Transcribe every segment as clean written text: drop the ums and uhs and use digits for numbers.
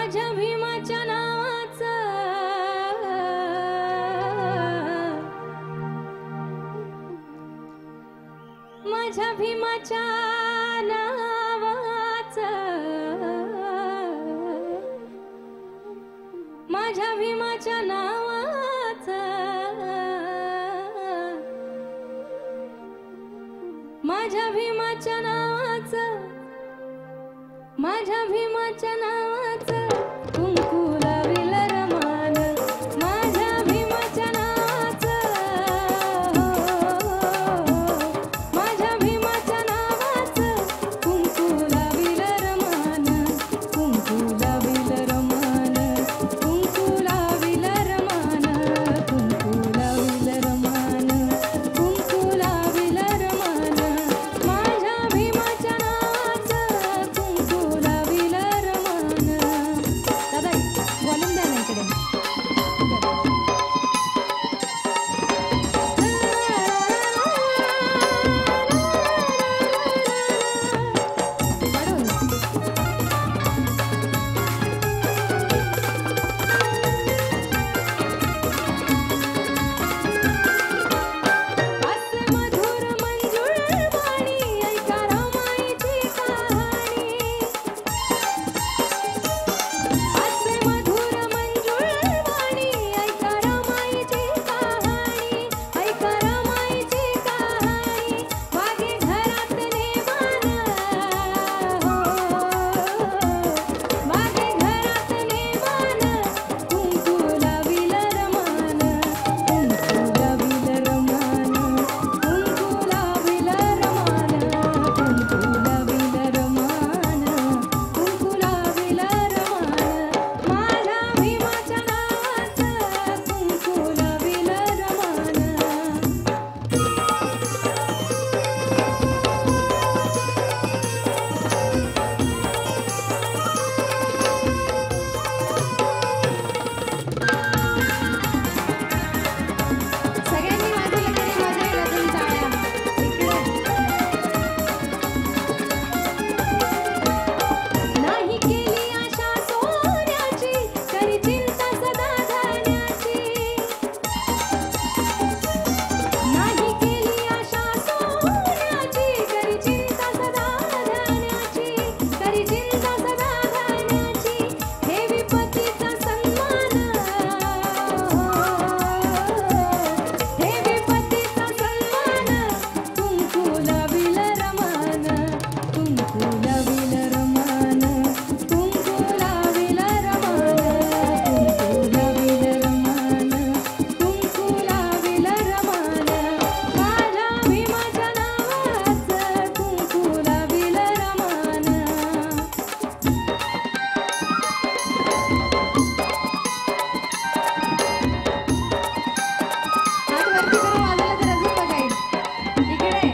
माझ्या भीमाच्या नावाचं माझ्या भीमाच्या नावाचं माझ्या भीमाच्या नावाचं माझ्या भीमाच्या नावाचं माझ्या भीमाच्या नावाचं कुंकू लाविल रमान माझ्या भीमाच्या नावाचं माझ्या भीमाच्या नावाचं कुंकू लाविल रमान कुंकू लाविल रमान कुंकू लाविल रमान कुंकू लाविल रमान कुंकू लाविल रमान माझ्या भीमाच्या नावाचं कुंकू लाविल रमान दादा वॉल्यूम द्या ना इकडे असे मधुर मंजुळ वाणी ऐका रमाईची कहाणी असे मधुर मंजुळ वाणी ऐका रमाईची कहाणी ऐका रमाईची कहाणी वागे घरात नेमान हो वागे घरात नेमान कुंकू लाविल रमान कुंकू लाविल रमान कुंकू लाविल रमान कुंकू लाविल रमान कुंकू लाविल रमान माझ्या भीमाच्या नावाचं कुंकू लाविल रमान सगळ्यांनी वाजवलं तरी मजा येईल अजून टाळ्या इकडे नाही केली आशा सोन्याची तरी चिंता सदा धन्याची नाही केली आशा सोन्याची तरी चिंता सदा धन्याची तरी चिंता सदा धन्याची ठेवी पतीचा सन्मान ठेवी पतीचा सन्मान कुंकू लाविल रमान कुंकू लाविल रमान कुंकू लाविल रमान कुंकू लाविल रमान कुंकू लाविल रमान माझ्या भीमाच्या नावाचं कुंकू लाविल रमान हात वरती करून वाजवलं तर अजून मजा येईल इकडे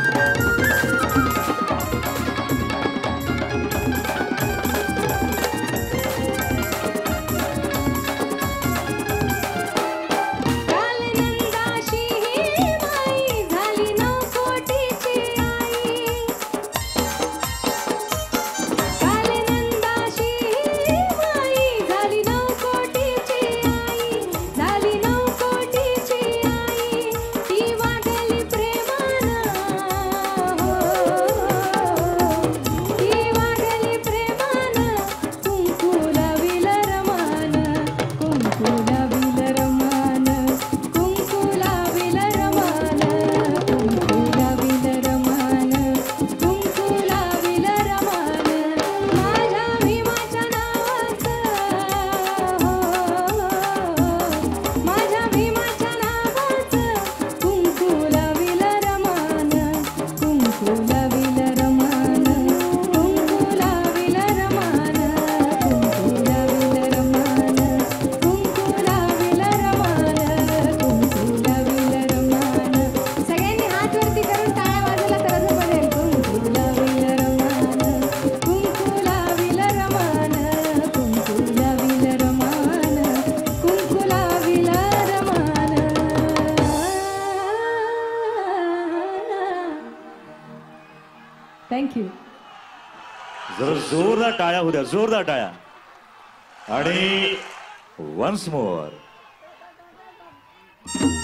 काल नंदाशी ही माई झाली 9 कोटीची आई काल नंदाशी ही माई झाली 9 कोटीची आई झाली 9 कोटीची आई ती वाढली प्रेमानं हो ती वाढली प्रेमानं कुंकू लाविल रमान कुंकू लाविल रमान कुंकू लाविल रमान कुंकू लाविल रमान कुंकू लाविल रमान माझ्या भीमाच्या नावाचं हो माझ्या भीमाच्या नावाचं कुंकू लाविल रमान कुंकू लाविल रमान कुंकू लाविल रमान कुंकू लाविल रमान कुंकू लाविल रमान कुंकू लाविल रमान सगळ्यांनी हात वरती करून टाळ्या वाजवल्या तर अजून बरं येईल कुंकू लाविल रमान कुंकू लाविल रमान कुंकू लाविल रमान कुंकू लाविल रमान थँक्यू जरा जोरदार टाळ्या होत्या, जोरदार टाळ्या. आणि वन्स मोर